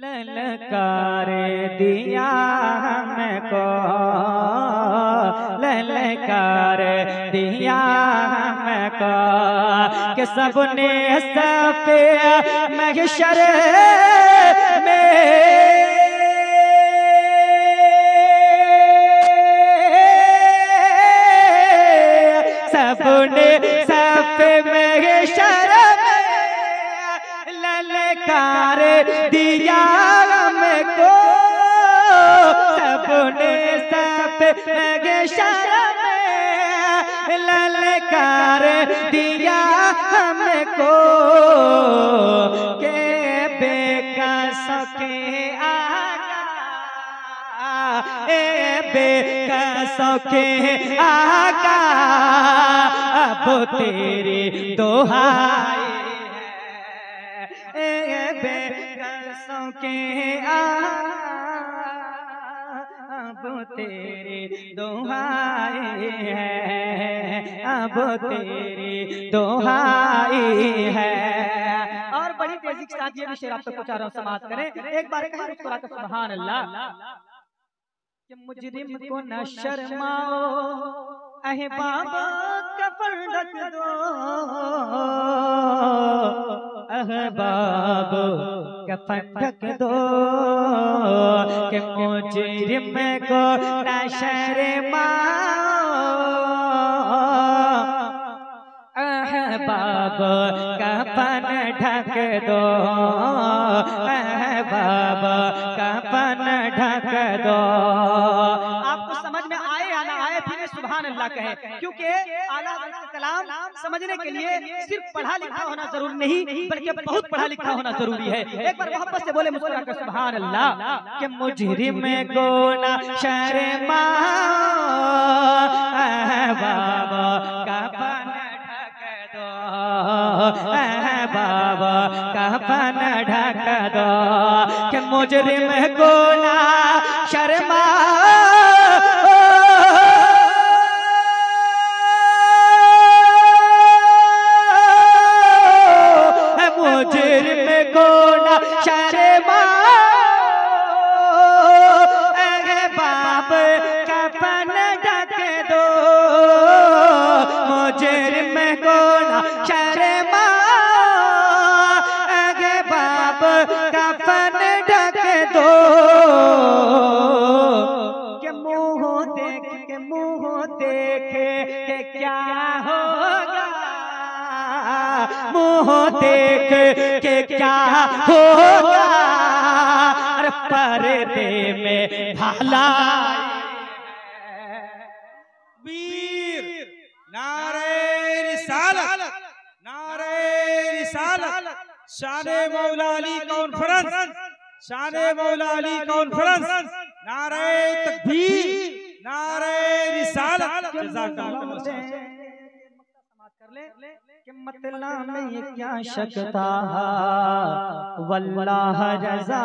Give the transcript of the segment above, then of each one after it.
ललकार दिया हमको, ललकार दिया हमको कि सबने सफे महशर में सबने सफे महशर में ललकार दिया हमको, सबने सफे महशर में ललकार दिया हमको के बेकसों के आका, ए बेकसों के आका अब तेरी दुहाई है, ए बेकसों के अब तेरी दुहाई है, अब तेरी दुहाई है। और बड़ी तेजी के साथ ये भी शेर आप तक पहुंचा रहा हूं, समाप्त करें। एक बार कहें मुस्कुरा कर सुभान अल्लाह कि मुजरिम को न शर्माओ अहबाब कफन ढक दो, अहबाब कफन ढक दो कि मुजरिम को न शर्माओ, अहबाब कफन ढक दो, अहबाब कफन ढक दो। आपको समझ में आए या ना आए फिर सुभान अल्लाह कहे, क्योंकि आला हज़रत का कलाम समझने के लिए सिर्फ पढ़ा लिखा होना जरूरी नहीं बल्कि बहुत पढ़ा लिखा होना जरूरी है। एक बार मोहब्बत से बोले मुस्कुरा कर सुभान अल्लाह कि मुजरिम को ना शर्माओ, अहबाब कफन ढक दो, अहबाब कफन ढक दो कि मुजरिम को ना शर्माओ, मुजरिम को ना शर्माओ, अहबाब कफन ढक दो, मुजरिम को ना शर्माओ, अहबाब कफन ढक दो कि मुँह देख के क्या होगा, मुँह देख के क्या होगा, अरे पर्दे में भाला वीर नारे रिसालत, नारे रिसालत, शाने मौला अली कॉन्फ्रेंस, शाने मौला अली कॉन्फ्रेंस, नारे तकबीर, नारे रिसालत। कि मतलब में ये क्या शक था, वल्लाह रज़ा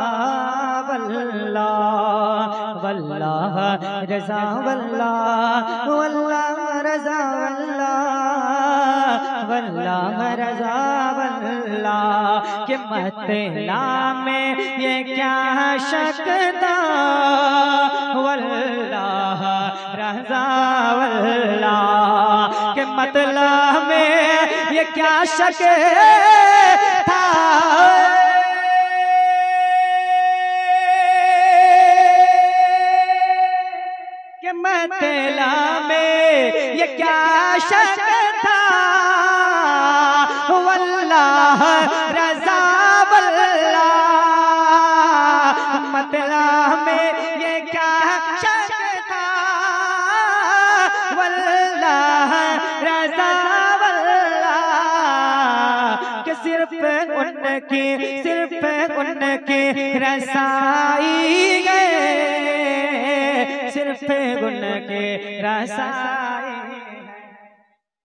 वल्लाह, वल्लाह रज़ा वल्लाह, वल्लाह रज़ा वल्लाह, वल्लाह रज़ा वल्लाह कि मतलब में ये क्या शक था, वल्लाह रज़ा वल्लाह कि मतलब में ये क्या शक था, कि मतलब में ये क्या शक था, वल्लाह रज़ा वल्लाह, मतलब में ये क्या शक था, वल्लाह रज़ा सिर्फ उनकी रसाई गए, सिर्फ उनके रसाई